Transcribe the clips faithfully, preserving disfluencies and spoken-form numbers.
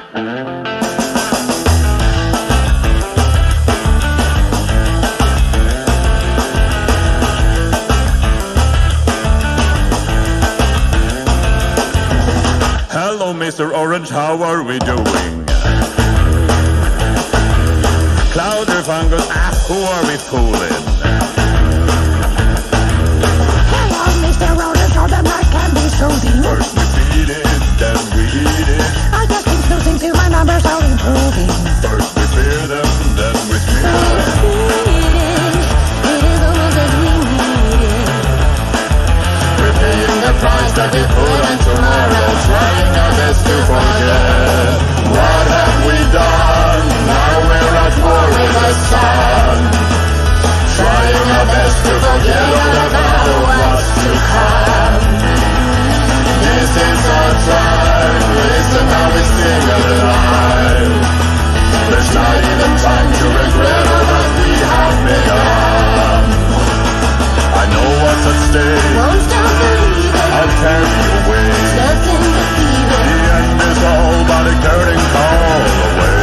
Hello, Mister Orange, how are we doing? Cloud or fungus, ah, who are we fooling? Hello, Mister Orange, how the night can be soothing. First we feed it, then we eat it. I just keep snoozing till my numbers are improving. First we fear them, then we feed them. It is almost as we need it. We're paying the price that we put on tomorrow, trying our best to forget. What have we done? Now we're at war with the sun. Trying our best to forget all about what's to come. This is our time, listen how we sing alive. There's not even time to regret all that we have begun. I know what's at stake. Won't stop believing. I'll carry you away. Nothing deceiving. The end is all but a curtain call away.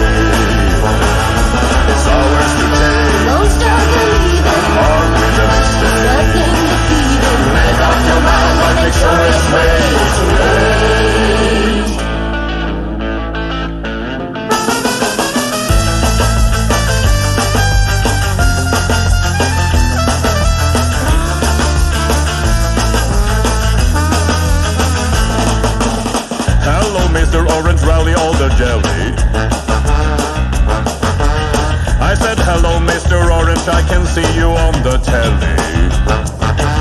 It's ours to take. Won't stop believing. Aren't we the mistake? Nothing deceiving. Make up your mind, but make sure it's made too late. Hello, Mister Orange, rally all the jelly. I said hello, Mister Orange, I can see you on the telly.